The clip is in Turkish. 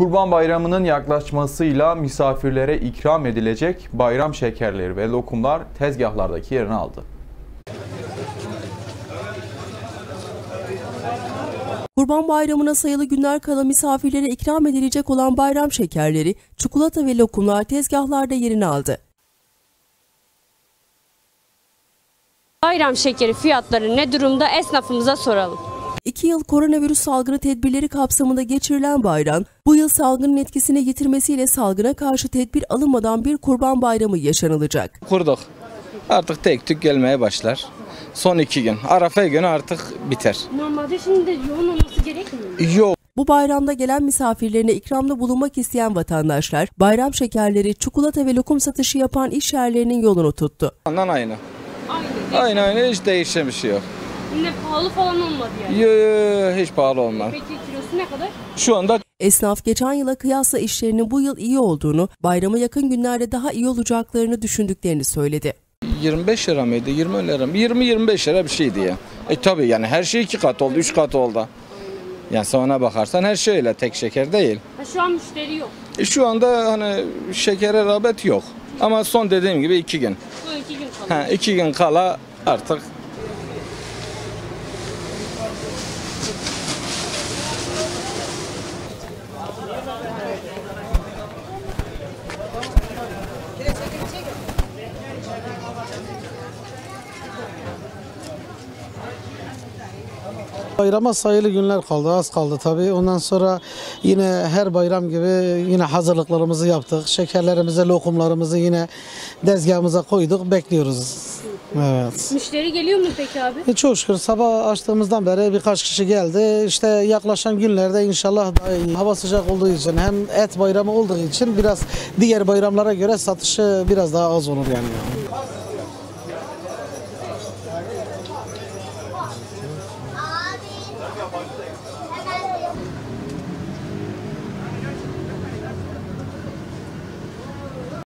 Kurban Bayramı'nın yaklaşmasıyla misafirlere ikram edilecek bayram şekerleri ve lokumlar tezgahlardaki yerini aldı. Kurban Bayramı'na sayılı günler kala misafirlere ikram edilecek olan bayram şekerleri, çikolata ve lokumlar tezgahlarda yerini aldı. Bayram şekeri fiyatları ne durumda, esnafımıza soralım. 2 yıl koronavirüs salgını tedbirleri kapsamında geçirilen bayram, bu yıl salgının etkisini yitirmesiyle salgına karşı tedbir alınmadan bir Kurban Bayramı yaşanılacak. Kurduk. Artık tek tük gelmeye başlar. Son 2 gün. Arafa günü artık biter. Normalde şimdi de yoğun olması gerekmiyor mu? Yok. Bu bayramda gelen misafirlerine ikramda bulunmak isteyen vatandaşlar, bayram şekerleri, çikolata ve lokum satışı yapan iş yerlerinin yolunu tuttu. Ondan aynı. Aynı. Hiç değişen bir şey yok. Yine pahalı falan olmadı yani. Yok, hiç pahalı olmaz. Peki kilosu ne kadar? Şu anda Esnaf geçen yıla kıyasla işlerinin bu yıl iyi olduğunu, bayrama yakın günlerde daha iyi olacaklarını düşündüklerini söyledi. 25 lira mıydı? 20 lira mı? 20-25 lira bir şeydi ya. Tabii yani her şey 2 kat oldu, 3 kat oldu. Yani sonra bakarsan her şey öyle, tek şeker değil. Şu an müşteri yok. Şu anda hani şekere rağbet yok. Ama son dediğim gibi 2 gün. Son 2 gün kala. 2 gün kala artık. Bayrama sayılı günler kaldı, az kaldı tabii. Ondan sonra yine her bayram gibi yine hazırlıklarımızı yaptık. Şekerlerimizi, lokumlarımızı yine tezgahımıza koyduk, bekliyoruz. Evet. Müşteri geliyor mu peki abi? Çok şükür sabah açtığımızdan beri birkaç kişi geldi. İşte yaklaşan günlerde inşallah daha iyi. Hava sıcak olduğu için hem et bayramı olduğu için biraz diğer bayramlara göre satışı biraz daha az olur yani.